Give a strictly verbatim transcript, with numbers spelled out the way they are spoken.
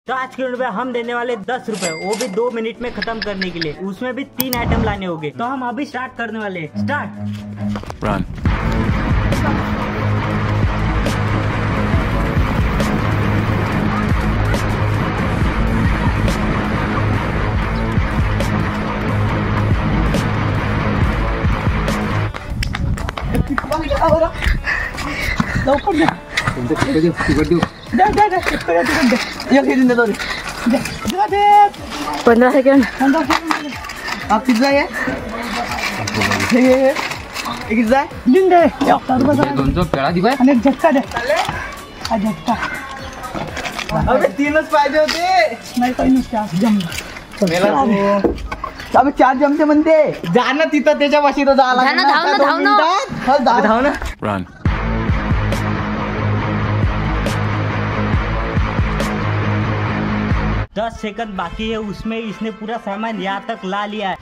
तो आज के वीडियो में हम देने वाले दस रुपए, वो भी दो मिनट में खत्म करने के लिए। उसमें भी तीन आइटम लाने होंगे। तो हम अभी स्टार्ट करने वाले हैं। Start run. लवकर द्या. द्या, द्या, द्या. तिकडे, तिकडे द्या. एक हे देऊन देतो रे. द्या. द्या, द्या. पंधरा सेकंड. पंधरा सेकंड. हा पिझ्झा आहे. हे, हे, हे. एक पिझ्झा आहे. लिहून दे. एक तार बसा. दोनचा पेळा दिवाय आणि एक झटका द्या. हा झटका. अबे तीनच पाहिजे होते. नाही काही नसते आज जमलं. अबे चार जमते म्हणते. जा ना तिथं त्याच्या पाशी तो जा जा ना, धाव ना, धाव ना. धाव ना. रन। दस सेकंड बाकी है, उसमें इसने पूरा सामान यहाँ तक ला लिया है।